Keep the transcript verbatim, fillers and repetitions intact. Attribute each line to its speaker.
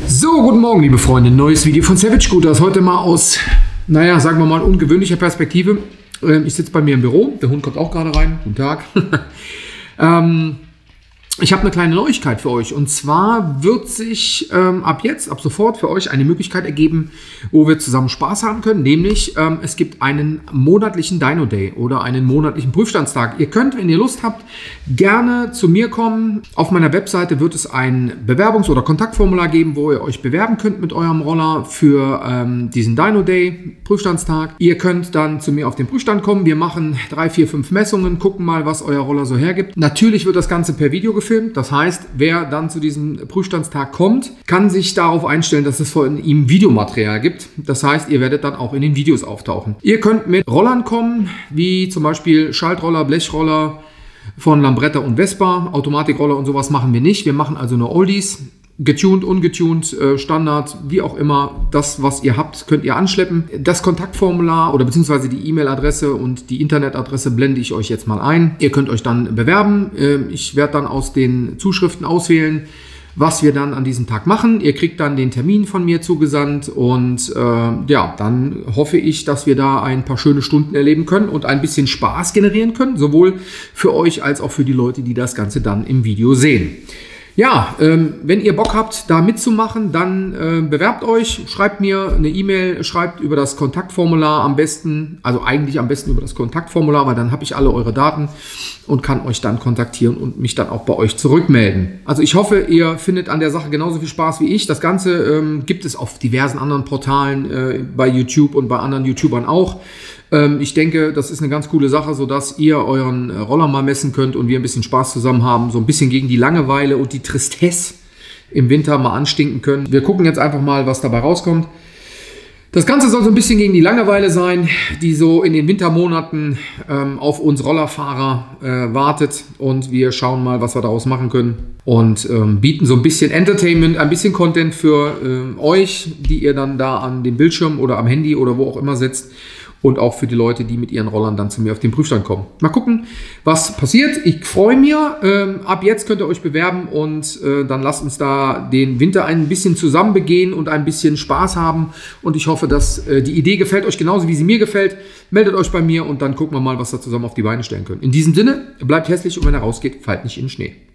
Speaker 1: So, guten Morgen, liebe Freunde. Neues Video von Savage Scooters. Heute mal aus, naja, sagen wir mal, ungewöhnlicher Perspektive. Ich sitze bei mir im Büro. Der Hund kommt auch gerade rein. Guten Tag. ähm, ich habe eine kleine Neuigkeit für euch. Und zwar wird sich ähm, ab jetzt, ab sofort für euch eine Möglichkeit ergeben, wo wir zusammen Spaß haben können. Nämlich, ähm, es gibt einen monatlichen Dino Day oder einen monatlichen Prüfstandstag. Ihr könnt, wenn ihr Lust habt, gerne zu mir kommen. Auf meiner Webseite wird es ein Bewerbungs- oder Kontaktformular geben, wo ihr euch bewerben könnt mit eurem Roller für ähm, diesen Dino Day, Prüfstandstag. Ihr könnt dann zu mir auf den Prüfstand kommen. Wir machen drei, vier, fünf Messungen, gucken mal, was euer Roller so hergibt. Natürlich wird das Ganze per Video gefilmt. Das heißt, wer dann zu diesem Prüfstandstag kommt, kann sich darauf einstellen, dass es von ihm Videomaterial gibt. Das heißt, ihr werdet dann auch in den Videos auftauchen. Ihr könnt mit Rollern kommen, wie zum Beispiel Schaltroller, Blechroller von Lambretta und Vespa. Automatikroller und sowas machen wir nicht. Wir machen also nur Oldies. Getuned, ungetuned, Standard, wie auch immer. Das, was ihr habt, könnt ihr anschleppen. Das Kontaktformular oder beziehungsweise die E-Mail-Adresse und die Internetadresse blende ich euch jetzt mal ein. Ihr könnt euch dann bewerben. Ich werde dann aus den Zuschriften auswählen, was wir dann an diesem Tag machen. Ihr kriegt dann den Termin von mir zugesandt und äh, ja, dann hoffe ich, dass wir da ein paar schöne Stunden erleben können und ein bisschen Spaß generieren können, sowohl für euch als auch für die Leute, die das Ganze dann im Video sehen. Ja, ähm, wenn ihr Bock habt, da mitzumachen, dann äh, bewerbt euch, schreibt mir eine E-Mail, schreibt über das Kontaktformular am besten, also eigentlich am besten über das Kontaktformular, weil dann habe ich alle eure Daten und kann euch dann kontaktieren und mich dann auch bei euch zurückmelden. Also ich hoffe, ihr findet an der Sache genauso viel Spaß wie ich. Das Ganze ähm, gibt es auf diversen anderen Portalen, äh, bei YouTube und bei anderen YouTubern auch. Ich denke, das ist eine ganz coole Sache, sodass ihr euren Roller mal messen könnt und wir ein bisschen Spaß zusammen haben, so ein bisschen gegen die Langeweile und die Tristesse im Winter mal anstinken können. Wir gucken jetzt einfach mal, was dabei rauskommt. Das Ganze soll so ein bisschen gegen die Langeweile sein, die so in den Wintermonaten ähm, auf uns Rollerfahrer äh, wartet, und wir schauen mal, was wir daraus machen können und ähm, bieten so ein bisschen Entertainment, ein bisschen Content für ähm, euch, die ihr dann da an dem Bildschirm oder am Handy oder wo auch immer sitzt. Und auch für die Leute, die mit ihren Rollern dann zu mir auf den Prüfstand kommen. Mal gucken, was passiert. Ich freue mich. Ähm, ab jetzt könnt ihr euch bewerben und äh, dann lasst uns da den Winter ein bisschen zusammen begehen und ein bisschen Spaß haben. Und ich hoffe, dass äh, die Idee gefällt euch genauso, wie sie mir gefällt. Meldet euch bei mir und dann gucken wir mal, was wir zusammen auf die Beine stellen können. In diesem Sinne, bleibt hässlich und wenn ihr rausgeht, fallt nicht in den Schnee.